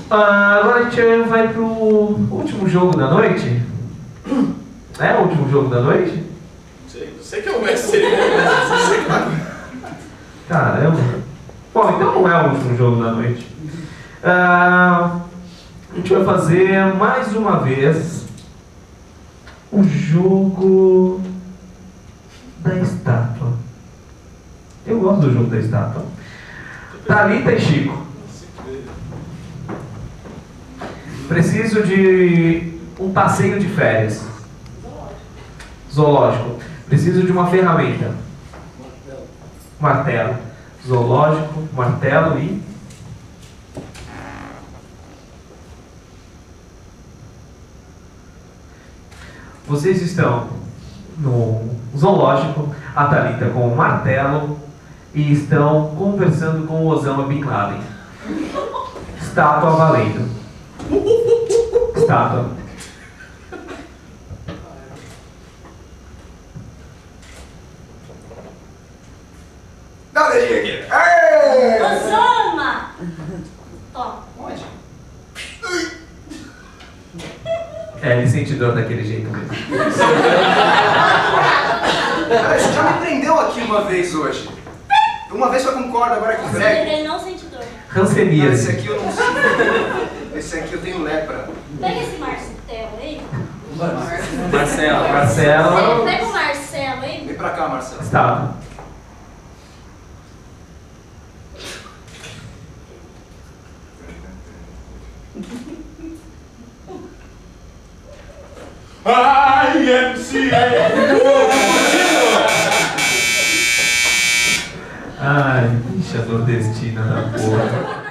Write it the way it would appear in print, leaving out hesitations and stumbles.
Agora a gente vai pro último jogo da noite. É o último jogo da noite? Você que é o mestre cerimônia. Caramba. Bom, então não é o último jogo da noite. A gente vai fazer mais uma vez o jogo da estátua. Eu gosto do jogo da estátua. Thalita e Chico. Preciso de um passeio de férias. Zoológico. Preciso de uma ferramenta. Martelo. Zoológico, martelo e... Vocês estão no zoológico, a Thalita com o martelo e estão conversando com o Osama Bin Laden. Estátua valendo. Estátua. Dá o dedinho aqui. Ei! Osama! Toma. Onde? É, ele sente dor daquele jeito mesmo. Cara, você já me prendeu aqui uma vez hoje. Uma vez foi com corda, agora é com prego. Ele não sente dor. Não, Hanseníase. esse aqui eu não sei. Esse aqui eu tenho lepra. Pega esse Marcelo aí. Marcelo. Marcelo. Pega o Marcelo aí. Vem pra cá, Marcelo. Estátua. Ai, bicha nordestina da porra.